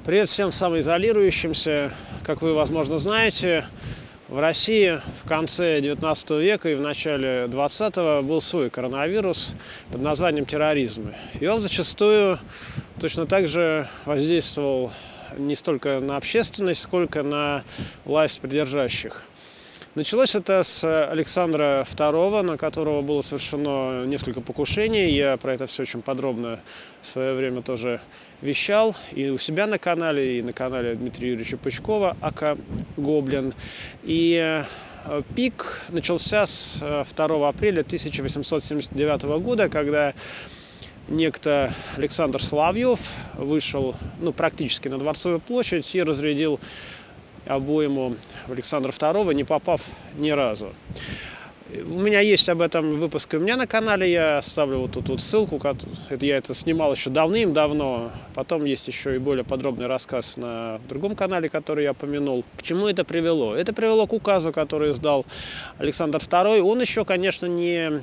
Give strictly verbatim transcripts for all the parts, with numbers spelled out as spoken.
Привет всем самоизолирующимся. Как вы, возможно, знаете, в России в конце девятнадцатого века и в начале двадцатого был свой коронавирус под названием терроризм. И он зачастую точно так же воздействовал не столько на общественность, сколько на власть придержащих. Началось это с Александра второго, на которого было совершено несколько покушений. Я про это все очень подробно в свое время тоже вещал. И у себя на канале, и на канале Дмитрия Юрьевича Пучкова, ака Гоблин. И пик начался с второго апреля тысяча восемьсот семьдесят девятого года, когда некто Александр Соловьев вышел ну, практически на Дворцовую площадь и разрядил обойму Александра второго, не попав ни разу. У меня есть об этом выпуск у меня на канале, я оставлю вот тут вот ссылку, это я это снимал еще давным-давно. Потом есть еще и более подробный рассказ на в другом канале, который я упомянул. К чему это привело? Это привело к указу, который издал Александр второй. Он еще, конечно, не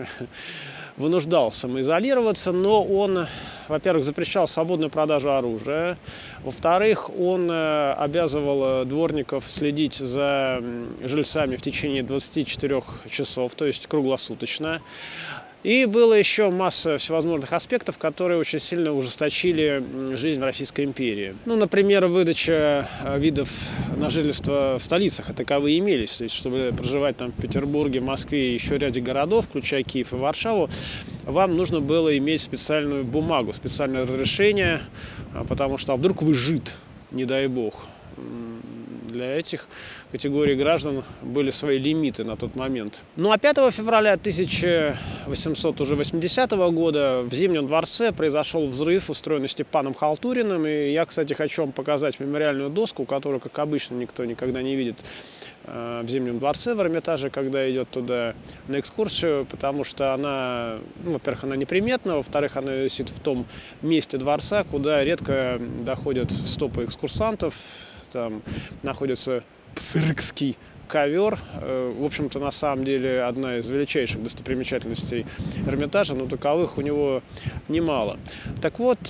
вынуждал самоизолироваться, но он, во-первых, запрещал свободную продажу оружия, во-вторых, он обязывал дворников следить за жильцами в течение двадцати четырёх часов, то есть круглосуточно. И было еще масса всевозможных аспектов, которые очень сильно ужесточили жизнь в Российской империи. Ну, например, выдача видов на жительство в столицах, а таковые имелись. То есть, чтобы проживать там в Петербурге, Москве и еще ряде городов, включая Киев и Варшаву, вам нужно было иметь специальную бумагу, специальное разрешение, потому что а вдруг вы жид, не дай бог. Для этих категорий граждан были свои лимиты на тот момент. Ну а пятого февраля тысяча восемьсот восьмидесятого года в Зимнем дворце произошел взрыв, устроенный Степаном Халтуриным. И я, кстати, хочу вам показать мемориальную доску, которую, как обычно, никто никогда не видит в Зимнем дворце в Эрмитаже, когда идет туда на экскурсию, потому что она, ну, во-первых, она неприметна, во-вторых, она висит в том месте дворца, куда редко доходят стопы экскурсантов. Там находится псырыкский ковер. В общем-то, на самом деле, одна из величайших достопримечательностей Эрмитажа, но таковых у него немало. Так вот,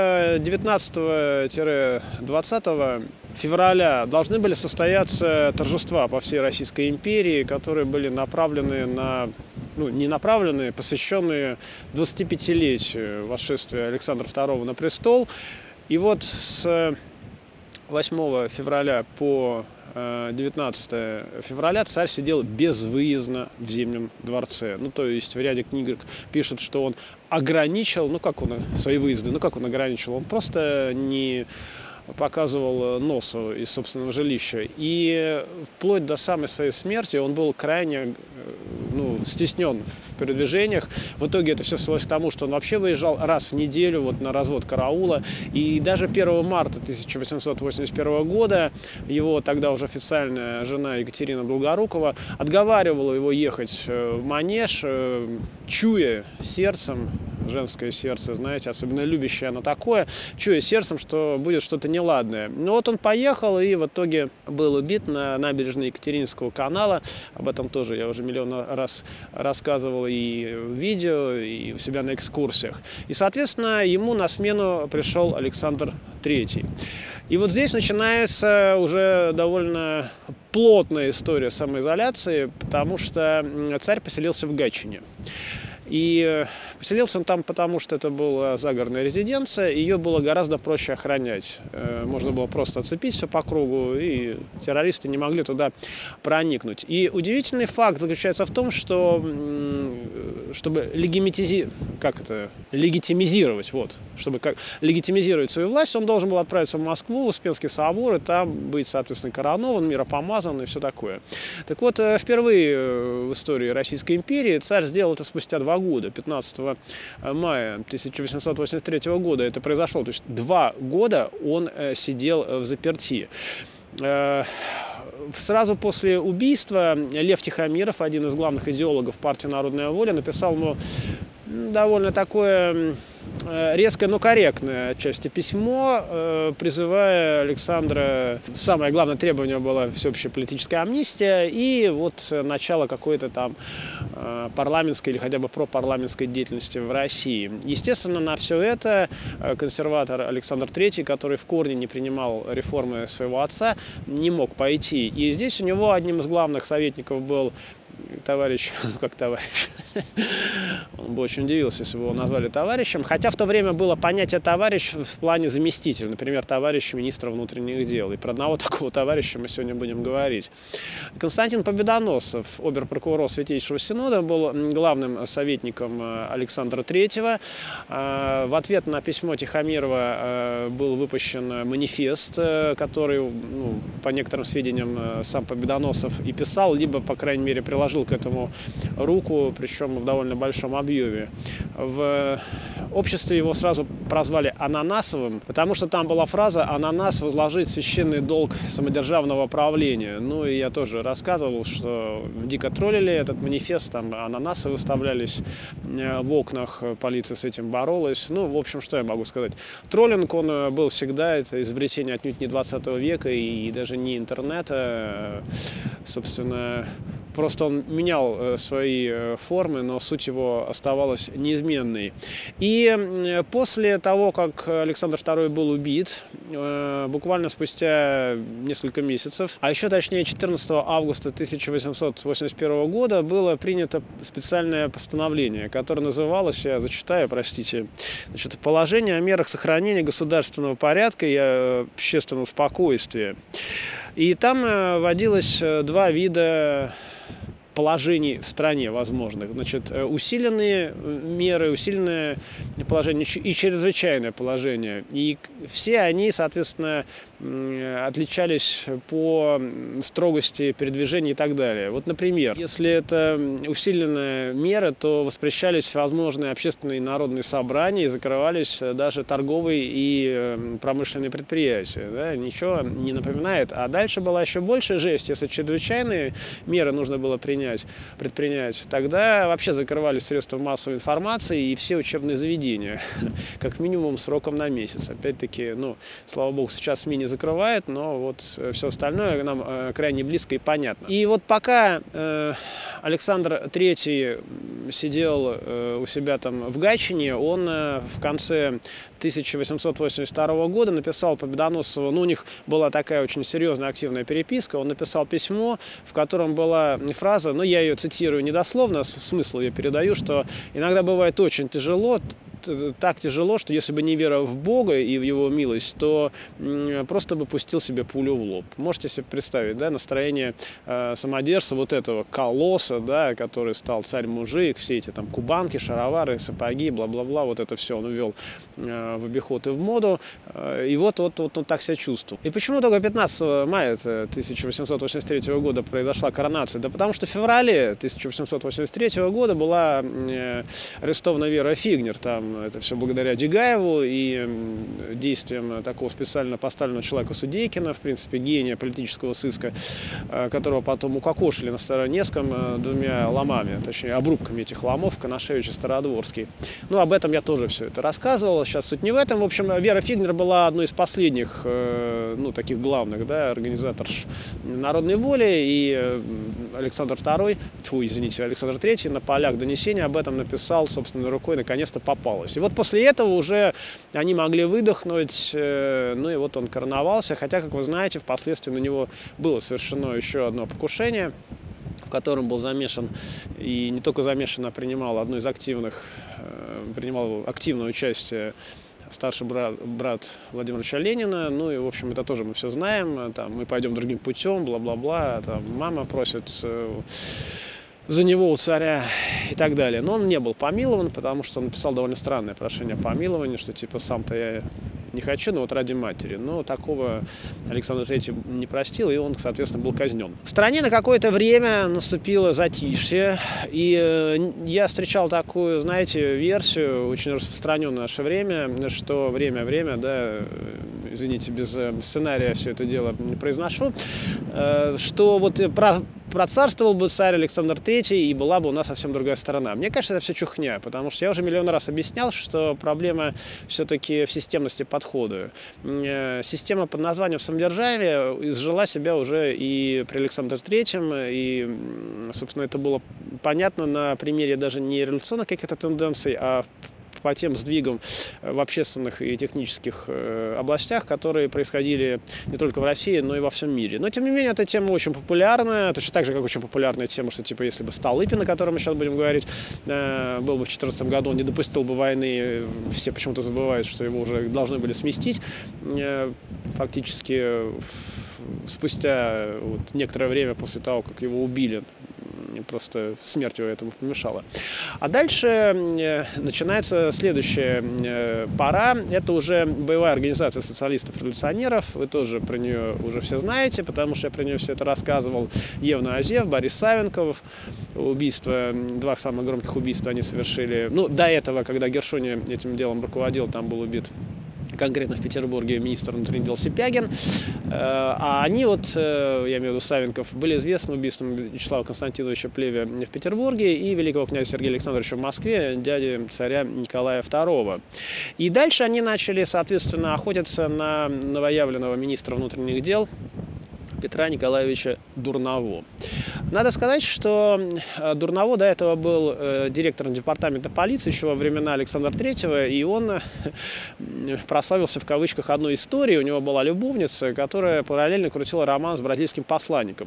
девятнадцатого-двадцатого февраля должны были состояться торжества по всей Российской империи, которые были направлены на, ну, не направленные, посвященные двадцатипятилетию восшествия Александра второго на престол. И вот с восьмого февраля по девятнадцатое февраля царь сидел безвыездно в Зимнем дворце. Ну, то есть в ряде книг пишут, что он ограничил, ну, как он, свои выезды, ну, как он ограничил, он просто не показывал носу из собственного жилища. И вплоть до самой своей смерти он был крайне ну, стеснен в передвижениях. В итоге это все свелось к тому, что он вообще выезжал раз в неделю вот, на развод караула. И даже первого марта тысяча восемьсот восемьдесят первого года его тогда уже официальная жена Екатерина Долгорукова отговаривала его ехать в манеж, чуя сердцем, женское сердце, знаете, особенно любящее оно такое, чуя сердцем, что будет что-то неладное. Но вот он поехал и в итоге был убит на набережной Екатерининского канала. Об этом тоже я уже миллион раз рассказывал и в видео, и у себя на экскурсиях. И, соответственно, ему на смену пришел Александр третий. И вот здесь начинается уже довольно плотная история самоизоляции, потому что царь поселился в Гатчине. И поселился он там, потому что это была загородная резиденция, ее было гораздо проще охранять. Можно было просто оцепить все по кругу, и террористы не могли туда проникнуть. И удивительный факт заключается в том, что чтобы легитимизи... как это? легитимизировать, вот, чтобы как... легитимизировать свою власть, он должен был отправиться в Москву, в Успенский собор, и там быть, соответственно, коронован, миропомазан и все такое. Так вот, впервые в истории Российской империи царь сделал это спустя два года, пятнадцатого мая тысяча восемьсот восемьдесят третьего года это произошло. То есть два года он сидел в заперти. Сразу после убийства Лев Тихомиров, один из главных идеологов партии «Народная воля», написал ему довольно такое резкое, но корректное отчасти письмо, призывая Александра. Самое главное требование было всеобщая политическая амнистия и вот начало какой-то там парламентской или хотя бы пропарламентской деятельности в России. Естественно, на все это консерватор Александр Третий, который в корне не принимал реформы своего отца, не мог пойти. И здесь у него одним из главных советников был товарищ, ну как товарищ, он бы очень удивился, если бы его назвали товарищем, хотя в то время было понятие товарищ в плане заместителя, например, товарищ министра внутренних дел, и про одного такого товарища мы сегодня будем говорить. Константин Победоносов, обер-прокурор Святейшего Синода, был главным советником Александра Третьего. В ответ на письмо Тихомирова был выпущен манифест, который, ну, по некоторым сведениям, сам Победоносов и писал, либо, по крайней мере, приложил к этому руку, причем в довольно большом объеме. В обществе его сразу прозвали Ананасовым, потому что там была фраза «Ананас возложить священный долг самодержавного правления». Ну и я тоже рассказывал, что дико троллили этот манифест, там ананасы выставлялись в окнах, полиция с этим боролась. Ну, в общем, что я могу сказать. Троллинг, он был всегда, это изобретение отнюдь не двадцатого века и даже не интернета, собственно. Просто он менял свои формы, но суть его оставалась неизменной. И после того, как Александр Второй был убит, буквально спустя несколько месяцев, а еще точнее четырнадцатого августа тысяча восемьсот восемьдесят первого года, было принято специальное постановление, которое называлось, я зачитаю, простите, значит, «Положение о мерах сохранения государственного порядка и общественного спокойствия». И там вводилось два вида положений в стране возможных. Значит, усиленные меры, усиленное положение и чрезвычайное положение. И все они, соответственно, отличались по строгости передвижения и так далее. Вот, например, если это усиленная мера, то воспрещались возможные общественные и народные собрания и закрывались даже торговые и промышленные предприятия. Да? Ничего не напоминает. А дальше была еще большая жесть. Если чрезвычайные меры нужно было принять, предпринять, тогда вообще закрывались средства массовой информации и все учебные заведения, как минимум сроком на месяц. Опять-таки, ну, слава богу, сейчас СМИ не закрывает, но вот все остальное нам э, крайне близко и понятно. И вот пока э, Александр Третий сидел э, у себя там в Гатчине, он э, в конце тысяча восемьсот восемьдесят второго года написал Победоносову, ну, у них была такая очень серьезная активная переписка, он написал письмо, в котором была фраза, ну, я ее цитирую недословно, смысл ее передаю, что иногда бывает очень тяжело, так тяжело, что если бы не вера в Бога и в Его милость, то просто бы пустил себе пулю в лоб. Можете себе представить, да, настроение э, самодержца, вот этого колосса, да, который стал царь-мужик, все эти там кубанки, шаровары, сапоги, бла-бла-бла, вот это все он ввел э, в обиход и в моду, э, и вот, вот, вот он так себя чувствовал. И почему только пятнадцатого мая тысяча восемьсот восемьдесят третьего года произошла коронация? Да потому что в феврале тысяча восемьсот восемьдесят третьего года была э, арестована Вера Фигнер, там это все благодаря Дегаеву и действиям такого специально поставленного человека Судейкина, в принципе, гения политического сыска, которого потом укокошили на Староневском двумя ломами, точнее, обрубками этих ломов, Коношевич и Стародворский. Ну, об этом я тоже все это рассказывал, сейчас суть не в этом. В общем, Вера Фигнер была одной из последних, ну, таких главных, да, организаторш народной воли, и Александр Второй, фу, извините, Александр Третий на полях донесения об этом написал собственной рукой, наконец-то попалось. И вот после этого уже они могли выдохнуть, ну и вот он короновался, хотя, как вы знаете, впоследствии на него было совершено еще одно покушение, в котором был замешан, и не только замешан, а принимал одну из активных, принимал активное участие старший брат, брат Владимира Ильича Ленина, ну и, в общем, это тоже мы все знаем, там, мы пойдем другим путем, бла-бла-бла, там, мама просит за него у царя и так далее. Но он не был помилован, потому что он написал довольно странное прошение о помиловании, что типа сам-то я не хочу, но вот ради матери. Но такого Александр Третий не простил, и он, соответственно, был казнен. В стране на какое-то время наступило затишье, и я встречал такую, знаете, версию, очень распространенную в наше время, что время-время, да, извините, без сценария все это дело не произношу, что вот про процарствовал бы царь Александр Третий, и была бы у нас совсем другая сторона. Мне кажется, это все чухня, потому что я уже миллион раз объяснял, что проблема все-таки в системности подхода. Система под названием самодержавие изжила себя уже и при Александре Третьем, и, собственно, это было понятно на примере даже не революционных каких-то тенденций, а по тем сдвигам в общественных и технических областях, которые происходили не только в России, но и во всем мире. Но, тем не менее, эта тема очень популярная, точно так же, как очень популярная тема, что, типа, если бы Столыпин, о котором мы сейчас будем говорить, был бы в две тысячи четырнадцатом году, он не допустил бы войны, все почему-то забывают, что его уже должны были сместить, фактически спустя вот некоторое время после того, как его убили. Просто смерть его этому помешала. А дальше начинается следующая пора. Это уже боевая организация социалистов-революционеров. Вы тоже про нее уже все знаете, потому что я про нее все это рассказывал. Евна Азев, Борис Савенков. Убийства, два самых громких убийства они совершили. Ну, до этого, когда Гершони этим делом руководил, там был убит конкретно в Петербурге министр внутренних дел Сипягин. А они, вот, я имею в виду Савенков, были известны убийством Вячеслава Константиновича Плеве в Петербурге и великого князя Сергея Александровича в Москве, дяди царя Николая Второго. И дальше они начали, соответственно, охотиться на новоявленного министра внутренних дел Петра Николаевича Дурново. Надо сказать, что Дурново до этого был директором департамента полиции еще во времена Александра Третьего, и он прославился в кавычках одной историей. У него была любовница, которая параллельно крутила роман с бразильским посланником.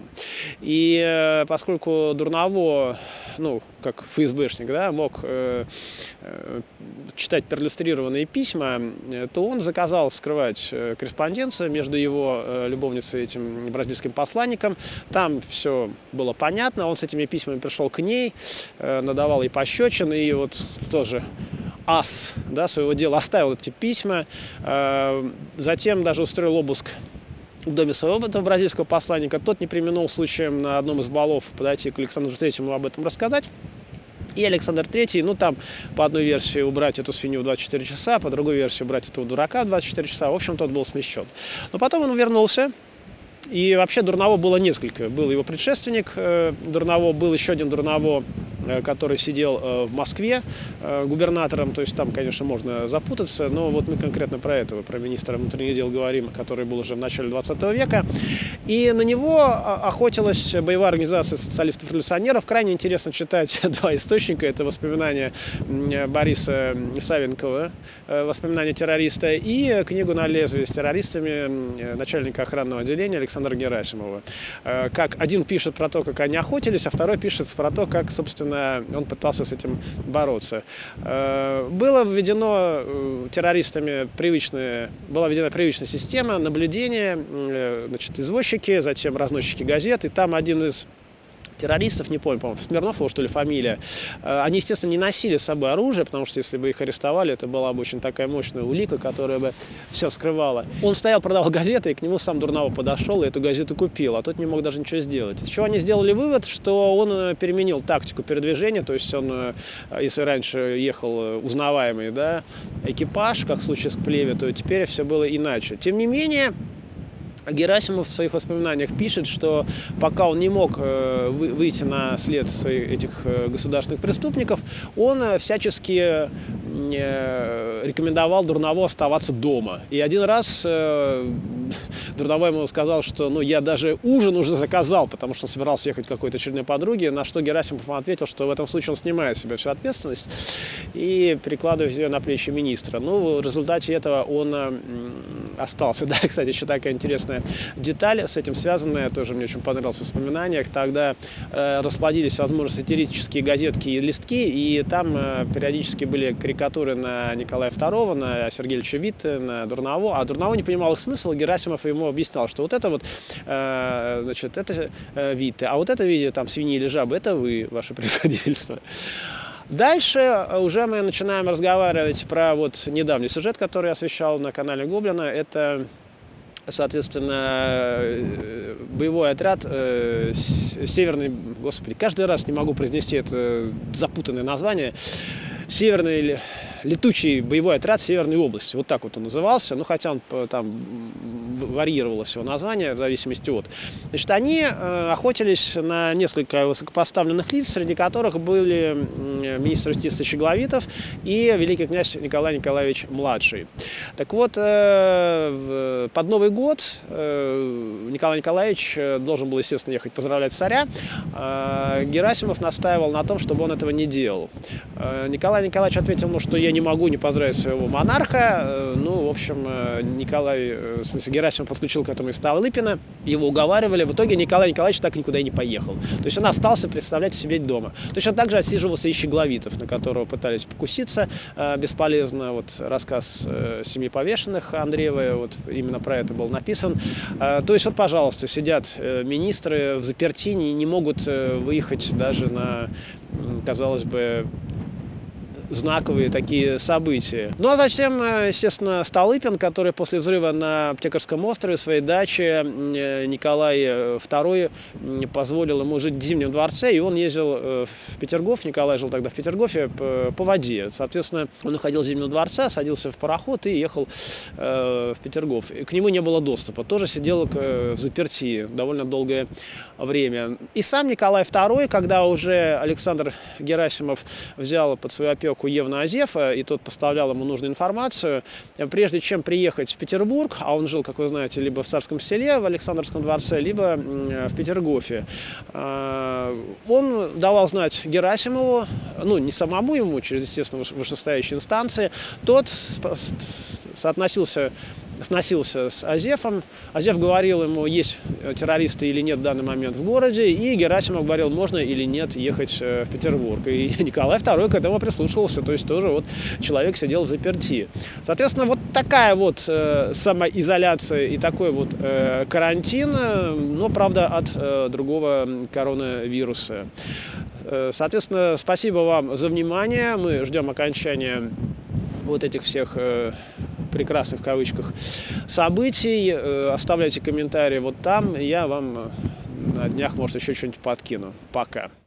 И поскольку Дурново, ну, как ФСБшник, да, мог э, э, читать перлюстрированные письма, то он заказал вскрывать корреспонденцию между его э, любовницей и этим бразильским посланником. Там все было понятно. Он с этими письмами пришел к ней, э, надавал ей пощечин, и вот тоже ас, да, своего дела оставил эти письма. Э, затем даже устроил обыск в доме своего этого бразильского посланника. Тот не преминул случаем на одном из балов подойти к Александру Третьему об этом рассказать. И Александр Третий, ну там по одной версии убрать эту свинью в двадцать четыре часа, по другой версии убрать этого дурака в двадцать четыре часа. В общем, тот был смещен. Но потом он вернулся. И вообще Дурново было несколько. Был его предшественник Дурново, был еще один Дурново, который сидел в Москве губернатором. То есть там, конечно, можно запутаться, но вот мы конкретно про этого, про министра внутренних дел говорим, который был уже в начале двадцатого века. И на него охотилась боевая организация социалистов-революционеров. Крайне интересно читать два источника. Это воспоминания Бориса Савенкова, воспоминания террориста, и книгу «На лезвие» с террористами начальника охранного отделения Александра Герасимова. Как один пишет про то, как они охотились, а второй пишет про то, как, собственно, он пытался с этим бороться. Было введено террористами привычная, была введена привычная система наблюдения, значит, извозчики, затем разносчики газет, и там один из террористов, не помню, по-моему, Смирнов его, что ли, фамилия, они, естественно, не носили с собой оружие, потому что если бы их арестовали, это была бы очень такая мощная улика, которая бы все скрывала. Он стоял, продавал газеты, и к нему сам Дурново подошел и эту газету купил, а тот не мог даже ничего сделать. Из чего они сделали вывод, что он переменил тактику передвижения, то есть он, если раньше ехал узнаваемый, да, экипаж, как в случае с Плеве, то теперь все было иначе. Тем не менее, Герасимов в своих воспоминаниях пишет, что пока он не мог выйти на след своих этих государственных преступников, он всячески рекомендовал Дурново оставаться дома. И один раз Дурново ему сказал, что ну, я даже ужин уже заказал, потому что он собирался ехать к какой-то очередной подруге, на что Герасимов ответил, что в этом случае он снимает с себя всю ответственность и перекладывает ее на плечи министра. Ну, в результате этого он остался. Да, кстати, еще такая интересная деталь с этим связанная, тоже мне очень понравилось в воспоминаниях. Тогда э, расплодились, возможно, сатирические газетки и листки, и там э, периодически были карикатуры на Николая Второго, на Сергея Ильича Витте, на Дурново, а Дурново не понимал их смысл, и Герасимов ему объяснял, что вот это вот, э, значит, это э, Витте, а вот это, видите, там, свиньи или жабы, это вы, ваше превосходительство. Дальше уже мы начинаем разговаривать про вот недавний сюжет, который я освещал на канале Гоблина. Это, соответственно, боевой отряд э, Северный... Господи, каждый раз не могу произнести это запутанное название. Северный летучий боевой отряд Северной области. Вот так вот он назывался, ну хотя он там варьировалось его название в зависимости от. Значит, они э, охотились на несколько высокопоставленных лиц, среди которых были министр юстиции Щегловитов и великий князь Николай Николаевич Младший. Так вот, э, под Новый год э, Николай Николаевич должен был, естественно, ехать поздравлять царя. Э, Герасимов настаивал на том, чтобы он этого не делал. Э, Николай Николаевич ответил ему, что я не могу не поздравить своего монарха. Э, ну, в общем, Николай, в смысле, Герасимов подключил к этому и Столыпина. Его уговаривали. В итоге Николай Николаевич так никуда и не поехал. То есть он остался представлять себе дома. Точно так же отсиживался и Щегловитов, на которого пытались покуситься э, бесполезно. Вот рассказ э, «Семьи повешенных» Андреева, вот именно про это был написан. Э, то есть вот, пожалуйста, сидят э, министры в заперти, не, не могут э, выехать даже на, казалось бы, знаковые такие события. Ну а затем, естественно, Столыпин, который после взрыва на Аптекарском острове своей дачи Николай второй позволил ему жить в Зимнем дворце, и он ездил в Петергоф, Николай жил тогда в Петергофе, по воде. Соответственно, он уходил из Зимнего дворца, садился в пароход и ехал в Петергоф. И к нему не было доступа, тоже сидел в заперти довольно долгое время. И сам Николай второй, когда уже Александр Герасимов взял под свою опеку Евна Азефа, и тот поставлял ему нужную информацию, прежде чем приехать в Петербург, а он жил, как вы знаете, либо в Царском Селе, в Александровском дворце, либо в Петергофе, он давал знать Герасимову, ну, не самому ему, через, естественно, вышестоящие инстанции, тот соотносился сносился с Азефом. Азеф говорил ему, есть террористы или нет в данный момент в городе, и Герасимов говорил, можно или нет ехать в Петербург. И Николай второй к этому прислушивался, то есть тоже вот человек сидел в заперти. Соответственно, вот такая вот э, самоизоляция и такой вот э, карантин, но, правда, от э, другого коронавируса. Э, соответственно, спасибо вам за внимание. Мы ждем окончания вот этих всех э, прекрасных в кавычках событий. Оставляйте комментарии вот там. Я вам на днях, может, еще что-нибудь подкину. Пока.